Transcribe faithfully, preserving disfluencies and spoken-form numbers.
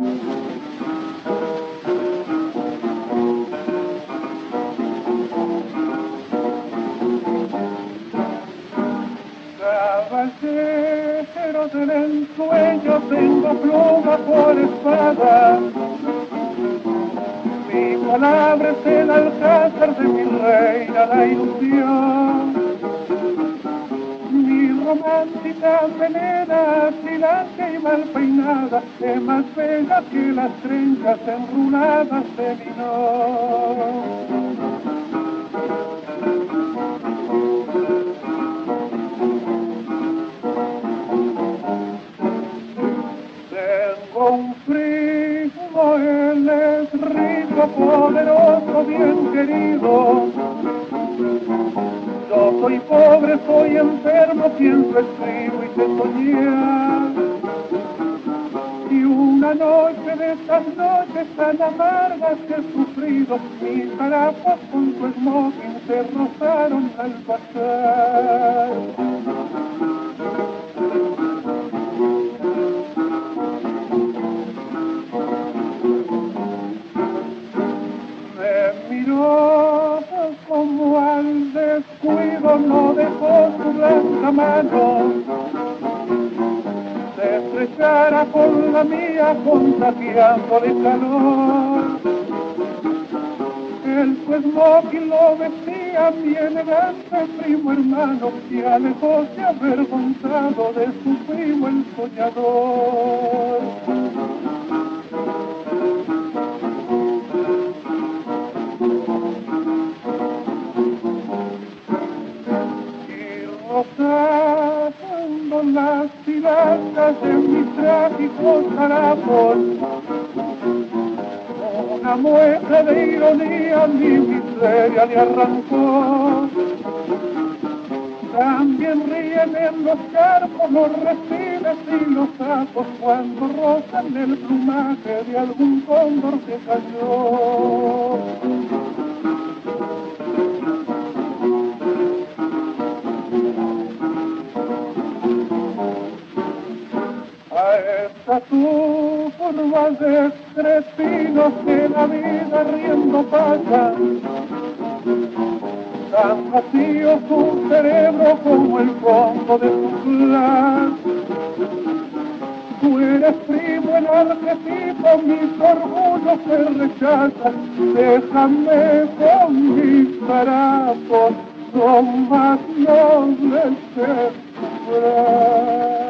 Caballero del ensueño, tengo pluma por espada. Mi palabra es el alcázar de mi reina, la ilusión. Mi romántica melena, silente y mal peinada, es más bella que las trenzas enruladas de vino. Tengo un primo, él es rico, poderoso, bien querido. Yo soy pobre, soy enfermo, pienso, escribo y te soñé. Y una noche de estas noches tan amargas que he sufrido, mis harapos con tu smoking se rozaron al pasar. Me miró como al descuido, no dejó su blanca mano, se estrechara con la mía, contagiándole calor. El su smoking lo vestía mi elegante primo hermano, y alejóse avergonzado de su primo el soñador. Rozando las pilastras de mis trágicos harapos, una muestra de ironía mi miseria le arrancó. También ríen en los charcos los reptiles y los sapos cuando rozan el plumaje de algún cóndor que cayó. A esta turba de cretinos que la vida riendo pasa, tan vacío su cerebro como el fondo de su clan. Tú eres primo, el arquetipo, mis orgullos se rechazan, déjame con mis harapos, son más nobles que tu gran.